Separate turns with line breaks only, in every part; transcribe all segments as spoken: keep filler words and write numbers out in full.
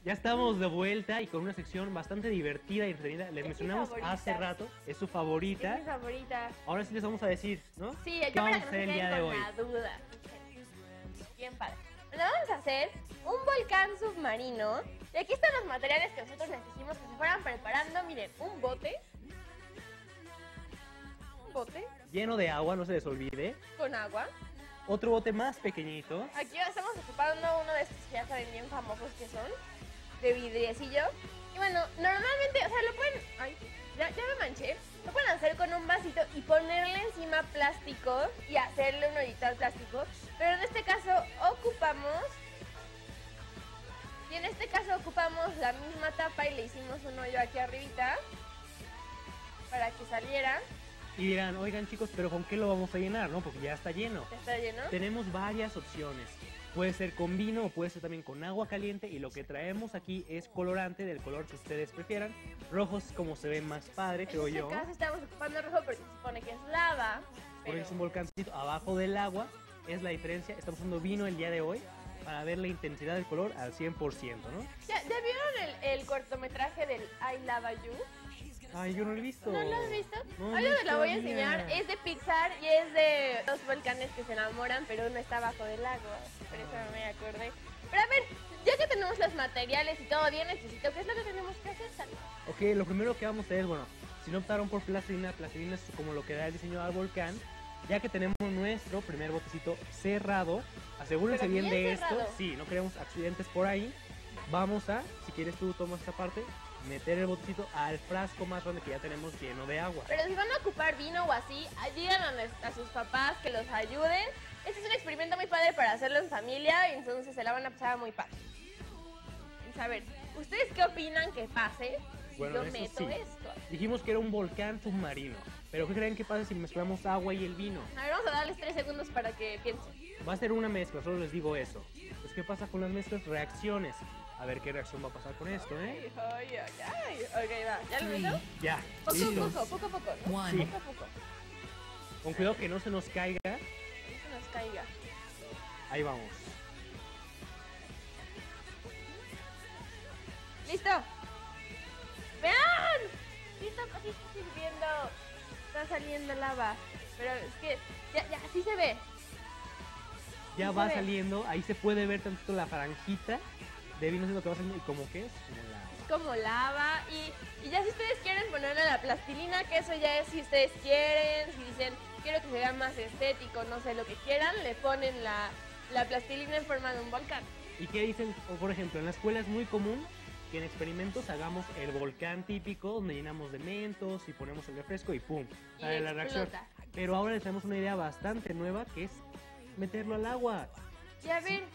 Ya estamos de vuelta y con una sección bastante divertida y entretenida. Les
Es
mencionamos hace rato, es su favorita.
Es mi favorita.
Ahora sí les vamos a decir, ¿no?
Sí,
¿Qué
yo para
vamos
que
a hacer
no se
el día
queden
de
con
hoy?
la duda. Bien padre. Bueno, vamos a hacer un volcán submarino. Y aquí están los materiales que nosotros les dijimos que se fueran preparando. Miren, un bote. Un bote
Lleno de agua, no se les olvide.
con agua.
Otro bote más pequeñito.
Aquí estamos ocupando uno de estos que ya saben bien famosos que son, de vidriecillo. Y bueno, normalmente, o sea, lo pueden... Ay, ya, ya me manché. Lo pueden hacer con un vasito y ponerle encima plástico y hacerle un hoyito al plástico. Pero en este caso ocupamos... Y en este caso ocupamos la misma tapa y le hicimos un hoyo aquí arribita para que saliera.
Y dirán, oigan chicos, pero ¿con qué lo vamos a llenar, no? Porque ya está lleno.
¿Ya está lleno?
Tenemos varias opciones. Puede ser con vino o puede ser también con agua caliente. Y lo que traemos aquí es colorante del color que ustedes prefieran. Rojo es como se ve más padre, creo
En este
yo.
caso estamos ocupando rojo porque se supone que es lava.
Porque
pero-
es un volcancito abajo del agua. Es la diferencia. Estamos usando vino el día de hoy para ver la intensidad del color al cien por ciento, ¿no?
¿Ya, ya vieron el, el cortometraje del I Lava You?
Ay, yo no lo he visto.
¿No lo has visto?
No,
Hoy
no
les la voy a
sabía.
enseñar. Es de Pixar y es de dos volcanes que se enamoran, pero uno está abajo del agua. Por eso no me acordé. Pero a ver, ya que tenemos los materiales y todo bien, necesito, ¿qué es lo que tenemos que hacer, Sal?
Ok, lo primero que vamos a hacer es, bueno, si no optaron por plastilina, plastilina es como lo que da el diseño al volcán. Ya que tenemos nuestro primer botecito cerrado, asegúrense
Pero
bien
bien
de
cerrado.
esto. Sí, no queremos accidentes por ahí. Vamos a, si quieres tú tomas esta parte, meter el botecito al frasco más grande que ya tenemos lleno de agua.
Pero si van a ocupar vino o así, díganle a sus papás que los ayuden. Este es un experimento muy padre para hacerlo en familia y entonces se la van a pasar muy padre. A ver, ¿ustedes qué opinan que pase si
Bueno,
yo
eso
meto
sí.
esto?
Dijimos que era un volcán submarino, pero ¿qué creen que pasa si mezclamos agua y el vino?
A ver, vamos a darles tres segundos para que piensen.
Va a ser una mezcla, solo les digo eso. Pues, ¿qué pasa con las mezclas? Reacciones. A ver qué reacción va a pasar con esto, ¿eh?
Ay, ay, ay. Ok, va. ¿Ya lo meto?
Ya,
Poco a
listos.
poco, poco a poco, ¿no?
Sí.
Poco a poco.
Con cuidado que no se nos caiga.
No se nos caiga.
Ahí vamos.
¡Listo! ¡Vean! ¡Listo! Así está sirviendo. Está saliendo lava. Pero es que ya, ya, así se ve.
Ya
Sí
va
se ve.
saliendo, ahí se puede ver tantito la franjita de vino siendo que va saliendo y como que es como la...
Como lava. Y, y ya si ustedes quieren ponerle la plastilina, que eso ya es si ustedes quieren. Si dicen, quiero que se vea más estético, no sé, lo que quieran, le ponen la, la plastilina en forma de un volcán.
¿Y qué dicen? O, por ejemplo, en la escuela es muy común que en experimentos hagamos el volcán típico donde llenamos de mentos y ponemos el refresco y ¡pum!
Y
Sale la reacción.
explota.
Pero ahora les tenemos una idea bastante nueva que es meterlo al agua.
Y a ver.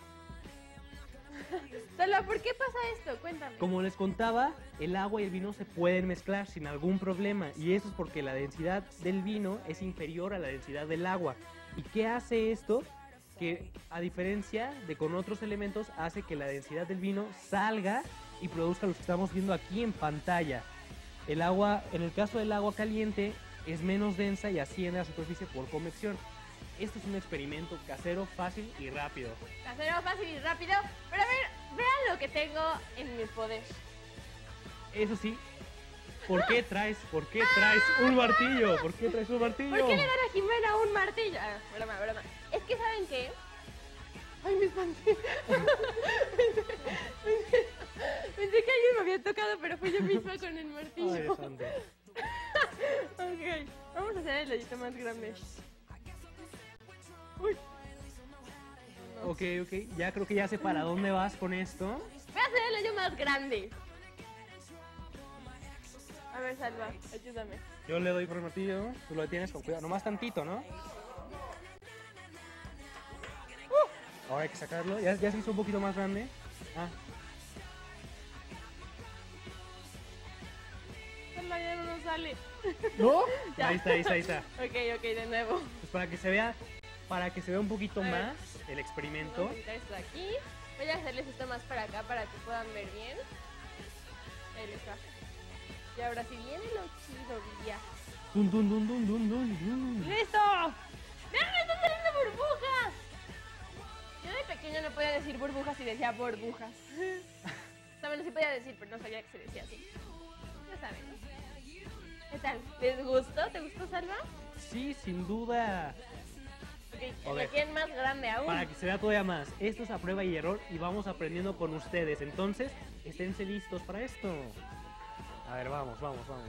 Solo, ¿por qué pasa esto? Cuéntame.
Como les contaba, el agua y el vino se pueden mezclar sin algún problema y eso es porque la densidad del vino es inferior a la densidad del agua. ¿Y qué hace esto? Que a diferencia de con otros elementos hace que la densidad del vino salga y produzca lo que estamos viendo aquí en pantalla. El agua, en el caso del agua caliente, es menos densa y asciende a la superficie por convección. Esto es un experimento casero, fácil y rápido.
Casero, fácil y rápido. Pero a ver, vean lo que tengo en mi poder.
Eso sí, ¿por qué traes, por qué traes un martillo? ¿Por qué traes un martillo?
¿Por qué le dan a Jimena un martillo? Ah, broma, broma. Es que, ¿saben qué? Ay, me espanté. pensé, pensé- pensé que alguien me había tocado, pero fui yo misma con el martillo.
Ay, Sandra.
Ok, vamos a hacer el hoyito más grande. Uy. No.
Ok, ok, ya creo que ya sé para dónde vas con esto.
Voy a hacer el hoyo más grande. A ver, Salva, ayúdame.
Yo le doy por el martillo, tú lo detienes con cuidado, nomás tantito, ¿no? Ahora hay que sacarlo, ya, ya se hizo un poquito más grande. Ah,
Salva, ya no nos sale.
¿no?
Ya.
Ahí está, ahí está, ahí está.
Ok, ok, de nuevo.
Pues para que se vea, para que se vea un poquito
A ver.
más el experimento.
Vamos a quitar esto de aquí. Voy a hacerles esto más para acá para que puedan ver bien. Ahí está. Y ahora sí viene lo chido, Villa.
Dun, dun, dun, dun, dun, dun, dun.
¡Listo! ¡Vean, me están saliendo burbujas! Yo de pequeño no podía decir burbujas y decía burbujas. Estaba bueno, sí podía decir, pero no sabía que se decía así. Ya saben, ¿no? ¿Qué tal? ¿Les gustó? ¿Te gustó, Salva?
Sí, sin duda.
Ok,
A
¿la
ver.
quieren más grande aún?
Para que se vea todavía más. Esto es a prueba y error y vamos aprendiendo con ustedes. Entonces, esténse listos para esto. A ver, vamos, vamos, vamos.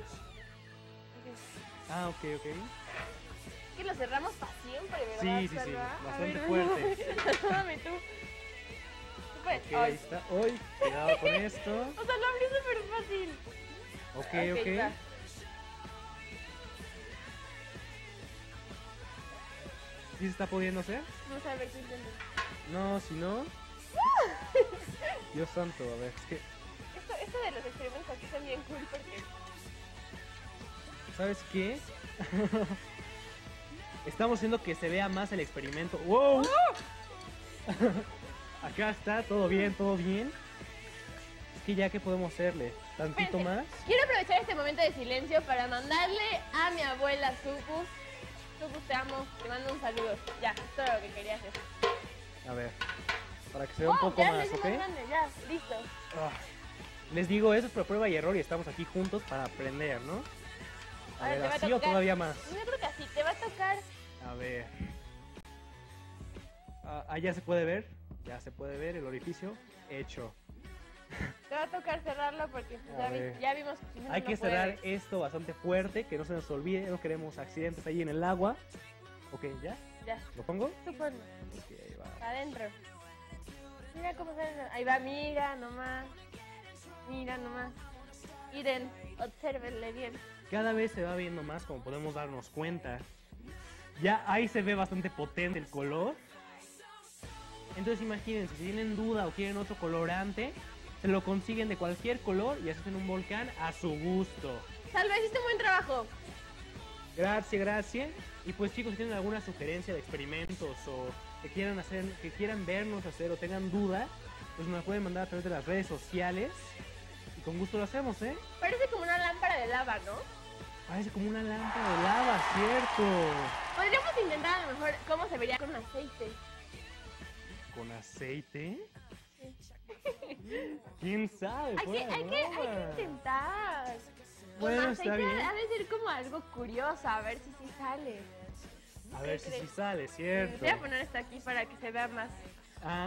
Ah, ok, ok.
Es que lo cerramos para siempre, ¿verdad,
Sí, sí, sí,
Salva? A
bastante
ver,
fuerte.
Dame tú. Tú puedes.
Ok,
Ay.
ahí está. Uy, cuidado con esto.
O sea, lo abrí súper fácil.
Ok, ok.
va.
¿Sí se está pudiendo hacer?
No sé, a ver qué intento.
No, si no. Dios santo, a ver, es que,
Esto, esto de los experimentos aquí son bien cool porque...
¿sabes qué? Estamos haciendo que se vea más el experimento. ¡Wow! Acá está, todo bien, todo bien. Es que ya que podemos hacerle, tantito
Espérense,
más.
Quiero aprovechar este momento de silencio para mandarle a mi abuela Sucus. Sucus, te amo, te mando un saludo. Ya, es todo lo que quería hacer.
A ver, para que se vea un
Oh,
poco
ya lo
más,
hice
¿ok?
más grande, ya, listo.
Ah, les digo, eso es por prueba y error y estamos aquí juntos para aprender, ¿no? A
Ahora
ver,
te va a
¿así o
tocar.
todavía más?
Yo creo que así, te va a tocar.
A ver. Ah, ah, ya se puede ver. Ya se puede ver el orificio hecho.
Te va a tocar cerrarlo porque pues,
A
ya, vi-
ver.
ya vimos que si no,
Hay
no
que
puede.
cerrar esto bastante fuerte, que no se nos olvide, no queremos accidentes ahí en el agua. Ok, ¿ya?
Ya,
¿Lo pongo?
tú ponlo.
Ok, ahí va.
Adentro. Mira cómo sale. Ahí va, mira nomás. Mira nomás. Miren, obsérvenle bien.
Cada vez se va viendo más, como podemos darnos cuenta. Ya ahí se ve bastante potente el color. Entonces imagínense, si tienen duda o quieren otro colorante, se lo consiguen de cualquier color y hacen un volcán a su gusto.
Salva, hiciste un buen trabajo.
Gracias, gracias. Y pues chicos, si tienen alguna sugerencia de experimentos o que quieran hacer, que quieran vernos hacer o tengan duda, pues nos la pueden mandar a través de las redes sociales y con gusto lo hacemos, ¿eh?
Parece como una lámpara de lava, ¿no?
Parece como una lámpara de lava, ¿cierto?
Podríamos intentar a lo mejor cómo se vería con aceite.
¿Con aceite? ¿Quién sabe?
Hay que,
Fuera de
hay que, hay
broma.
que intentar.
Bueno,
Con
está
aceite
bien.
ha de ser como algo curioso, a ver si sí sale.
A ver si sí
crees?
sale, ¿cierto?
Voy a poner esto aquí para que se vea más.
Ah,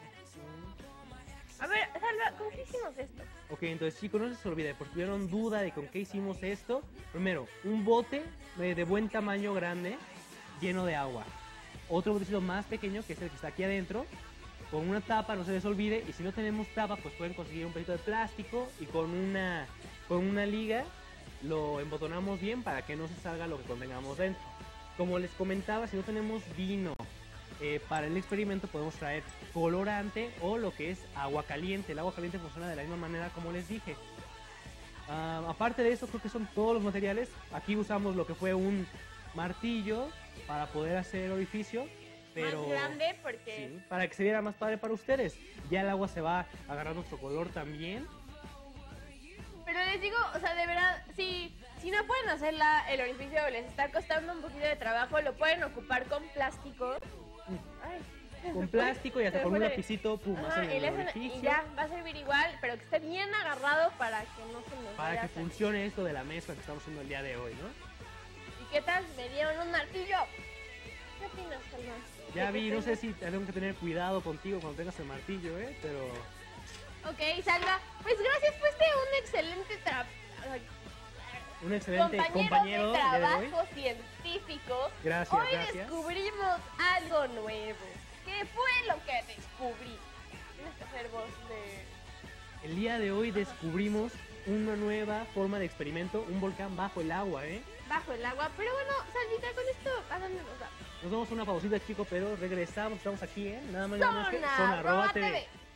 A ver, Salva, ¿con qué hicimos esto?
ok, entonces chicos, no se les olvide, por si tuvieron duda de con qué hicimos esto, primero, un bote de, de buen tamaño grande, lleno de agua. Otro botecito más pequeño, que es el que está aquí adentro, con una tapa, no se les olvide, y si no tenemos tapa, pues pueden conseguir un pedacito de plástico y con una, con una liga lo embotonamos bien para que no se salga lo que contengamos dentro. Como les comentaba, si no tenemos vino eh, para el experimento, podemos traer colorante o lo que es agua caliente. El agua caliente funciona de la misma manera como les dije. Ah, aparte de eso, creo que son todos los materiales. Aquí usamos lo que fue un martillo para poder hacer orificio, pero
Más grande porque...
sí, para que se viera más padre para ustedes. Ya el agua se va a agarrar nuestro color también.
Pero les digo, o sea, de verdad, si, si no pueden hacer la, el orificio o les está costando un poquito de trabajo, lo pueden ocupar con plástico. Ay.
Con plástico y hasta
Se
con un
pone-
lapicito, pum,
Ajá,
hacen
y,
el
le hacen- y
orificio.
ya, va a servir igual, pero que esté bien agarrado para que no se nos
Para
vaya
que
a salir.
funcione esto de la mezcla que estamos haciendo el día de hoy, ¿no?
¿Y qué tal? Me dieron un martillo. ¿Qué opinas, Salma?
Ya
¿De que
vi, no sé
tengo-
si tengo que tener cuidado contigo cuando tengas el martillo, ¿eh? Pero
Ok, Salva, pues gracias, fuiste un excelente trabajo.
un excelente compañero,
de
el día de hoy.
trabajo científico.
Gracias,
Hoy
gracias.
descubrimos algo nuevo. ¿Qué fue lo que descubrí? Tienes que hacer voz de...
El día de hoy descubrimos una nueva forma de experimento, un volcán bajo el agua, ¿eh?
bajo el agua. Pero bueno, Salvita, con esto, ¿a dónde nos vamos?
Nos damos una pausita, chicos, pero regresamos, estamos aquí, ¿eh? Nada más, nada más que
Zona
Zona
Arroba
Arroba T V.
T V.